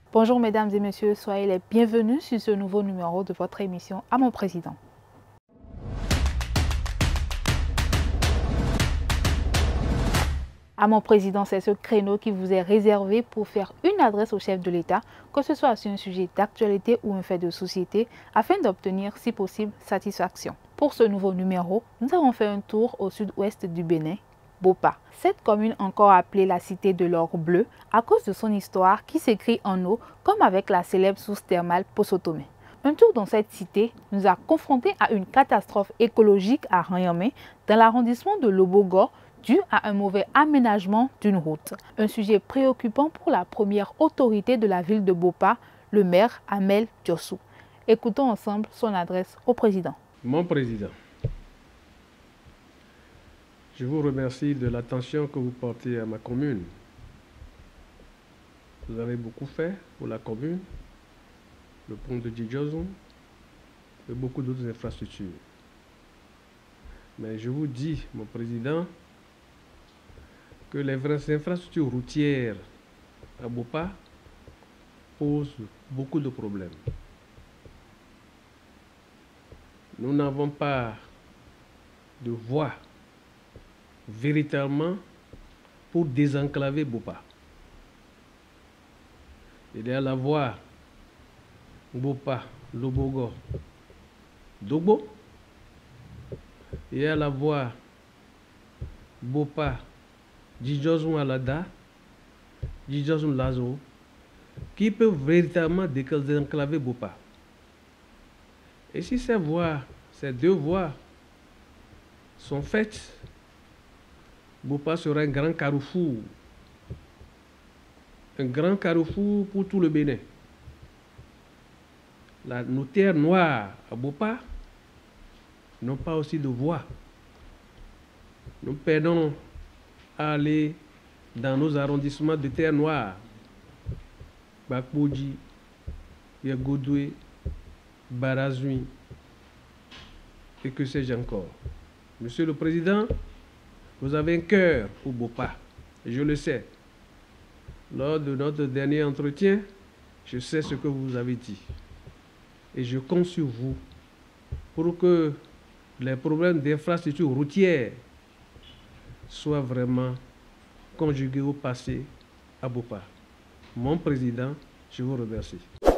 Bonjour mesdames et messieurs, soyez les bienvenus sur ce nouveau numéro de votre émission À mon président. À mon président, c'est ce créneau qui vous est réservé pour faire une adresse au chef de l'État, que ce soit sur un sujet d'actualité ou un fait de société, afin d'obtenir, si possible, satisfaction. Pour ce nouveau numéro, nous avons fait un tour au sud-ouest du Bénin, Bopa. Cette commune, encore appelée la cité de l'or bleu, à cause de son histoire qui s'écrit en eau, comme avec la célèbre source thermale Posotomé. Un tour dans cette cité nous a confrontés à une catastrophe écologique à Ranyamé, dans l'arrondissement de Lobogo, dû à un mauvais aménagement d'une route. Un sujet préoccupant pour la première autorité de la ville de Bopa, le maire Amel Diossou. Écoutons ensemble son adresse au président. Mon président, je vous remercie de l'attention que vous portez à ma commune. Vous avez beaucoup fait pour la commune, le pont de Djidjozou et beaucoup d'autres infrastructures. Mais je vous dis, mon président, que les infrastructures routières à Bopa posent beaucoup de problèmes. Nous n'avons pas de voie véritablement pour désenclaver Bopa. Il y a la voie Bopa, Lobogo, Dogbo. Il y a la voie Bopa, Djidjozou Alada, Djidjozou Lazo, qui peuvent véritablement désenclaver Bopa. Et si ces deux voies sont faites, Bopa sera un grand carrefour pour tout le Bénin. Nos terres noires à Bopa n'ont pas aussi de voie. Nous peinons à aller dans nos arrondissements de terre noire, Bakboudji, Yagoudoué, Barazui, et que sais-je encore. Monsieur le Président, vous avez un cœur pour Bopa, et je le sais. Lors de notre dernier entretien, je sais ce que vous avez dit. Et je compte sur vous pour que les problèmes d'infrastructures routières soient vraiment conjugués au passé à Bopa. Mon président, je vous remercie.